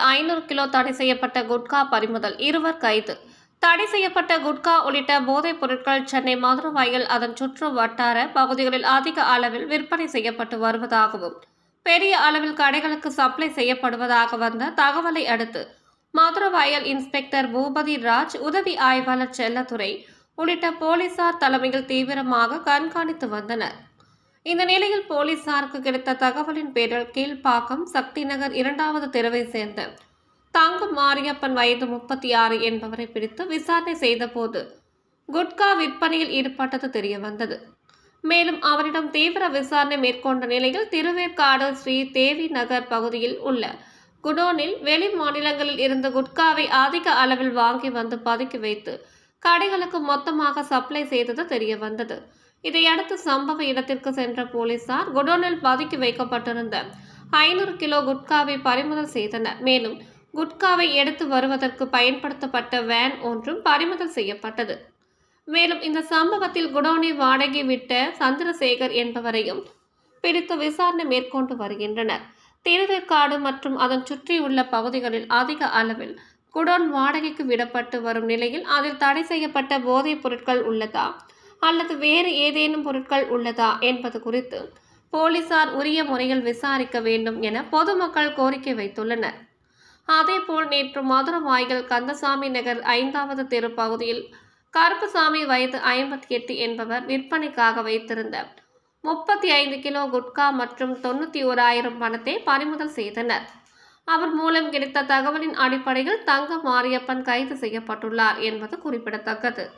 500 kilo தடை செய்யப்பட்ட குட்கா பறிமுதல், இருவர் கைது. தடை செய்யப்பட்ட குட்கா உள்ளிட்ட போதைப் பொருட்கள் சென்னை மதுரவாயல் அதன் சுற்று வட்டார பகுதிகளில் அதிக அளவில் விற்பனை செய்யப்பட்டு வருவதாகவும், பெரிய அளவில் கடைகளுக்கு சப்ளை செய்யப்படுவதாக வந்த தகவலை அடுத்து மதுரவாயல் இன்ஸ்பெக்டர் பூபதி ராஜ், உதவி ஆய்வாளர் செல்லத்துறை உள்ளிட்ட போலீசார் தலைமையில் தீவிரமாக கண்காணித்து வந்தனர். இந்த நிலையில் போலீசாருக்கு கிடைத்த தகவலின் பேரில் கீழ்ப்பாக்கம் சக்தி நகர் 2வது தெருவை சேர்ந்த தங்கம் மாரியப்பன் வயது 36 என்பவரை பிடித்து விசாரணை செய்தபோது குட்கா விற்பனையில் ஈடுபட்டது தெரியவந்தது. மேலும் அவரிடம் தீவிர விசாரணை மேற்கொண்ட நிலையில் திருவேற்காடு ஸ்ரீ தேவி நகர் பகுதியில் உள்ள குடோனில் வெளி மாநிலங்களில் இருந்து குட்காவை அதிக அளவில் வாங்கி வந்து பதுக்கி வைத்து கடைகளுக்கு மொத்தமாக சப்ளை செய்தது தெரியவந்தது. இதையடுத்து சம்பவ இடத்திற்கு சென்ற போலீசார் குடோனில் பதுக்கி வைக்கப்பட்டிருந்த 500 கிலோ குட்காவை பறிமுதல் செய்தனர். மேலும் குட்காவை எடுத்து வருவதற்கு பயன்படுத்தப்பட்ட வேன் ஒன்றும் பறிமுதல் செய்யப்பட்டது. மேலும் இந்த சம்பவத்தில் குடோனை வாடகை விட்ட சந்திரசேகர் என்பவரையும் பிடித்து விசாரணை மேற்கொண்டு வருகின்றனர். திருவேற்காடு மற்றும் அதன் சுற்றியுள்ள பகுதிகளில் அதிக அளவில் குடோன் வாடகைக்கு விடப்பட்டு வரும் நிலையில் அதில் தடை செய்யப்பட்ட போதைப் பொருட்கள் உள்ளதா அல்லது வேறு ஏதேனும் பொருட்கள் உள்ளதா என்பது குறித்து போலீசார் உரிய முறையில் விசாரிக்க வேண்டும் என பொதுமக்கள் கோரிக்கை வைத்துள்ளனர். அதேபோல் நேற்று மதுரவாயல் கந்தசாமி நகர் 5வது தெரு பகுதியில் கருப்புசாமி வயது 58 என்பவர் விற்பனைக்காக வைத்திருந்த 35 கிலோ குட்கா மற்றும் 91,000 பணத்தை பறிமுதல் செய்தனர். அவர் மூலம் கிடைத்த தகவலின் அடிப்படையில் தங்கம் மாரியப்பன் கைது செய்யப்பட்டுள்ளார் என்பது குறிப்பிடத்தக்கது.